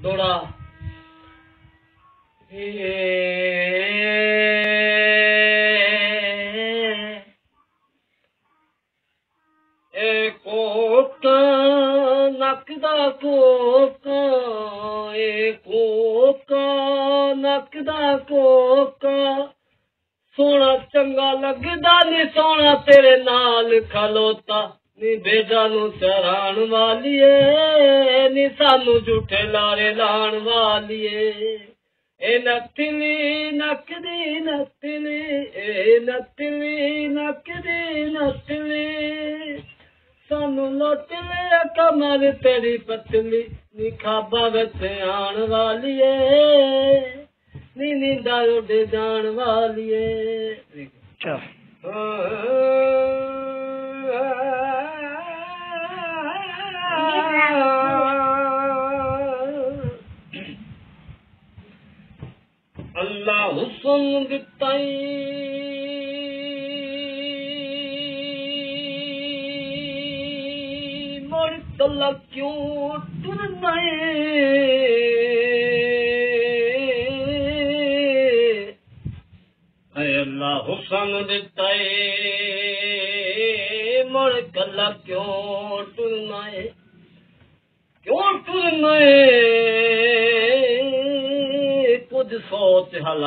दौड़ा कोका नकदा कोका कोका नकदा कोका सोना चंगा लगदा नी सोना तेरे नाल खलोता नी भेजा नू सराण वालिए नी सानू झूठे लारे लाण वालिए ए नथली नकदी नथली ए नथली नकदी नथली सानू लौट ले कमर तेरी पतली नी खाबा विच आण वालिए नी नींदा उड़ जाण वालिए अल्लाह हुस्न दिताई मोड़ कल्ला क्यों टुरना अल्लाह हुस्न दिताई मोड़ कल्ला क्यों टुरना कुछ सोच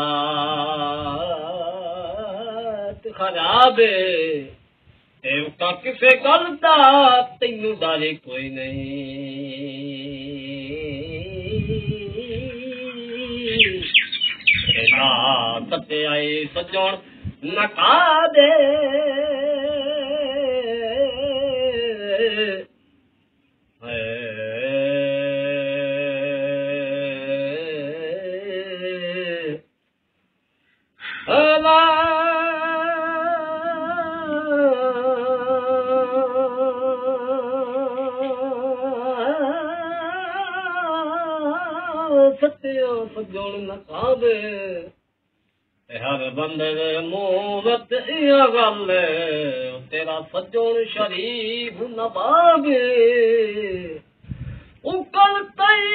हालात खराब का किसे गल दा तैनू दारी कोई नहीं सत्य आए सजोण नका दे सत्यो सजोण नकाबे हर बंदे दे मुंह विच इह गल तेरा सजोण शरीफ नभागे उकल तई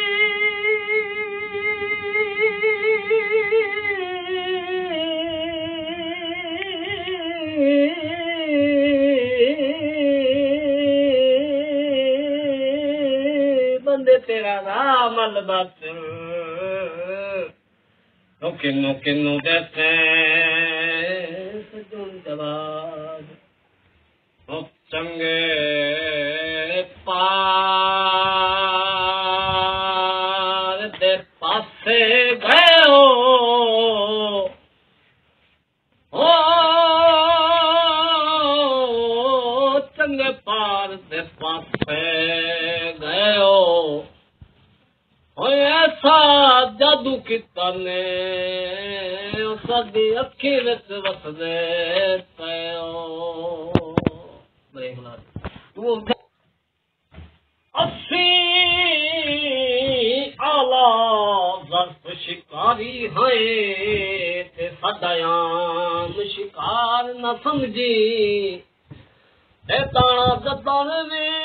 बंदे तेरा रामल बस किन्नू किन्नू देते सजन जवाब चंगे पार दे पासे गए हो चंगे पार दे पासे गए हो ऐसा जादू किता ने साडी अखी विच वसदे असी आला ज़र्फ शिकारी है ते साडा आम शिकार न समझी ते ताना जतन वी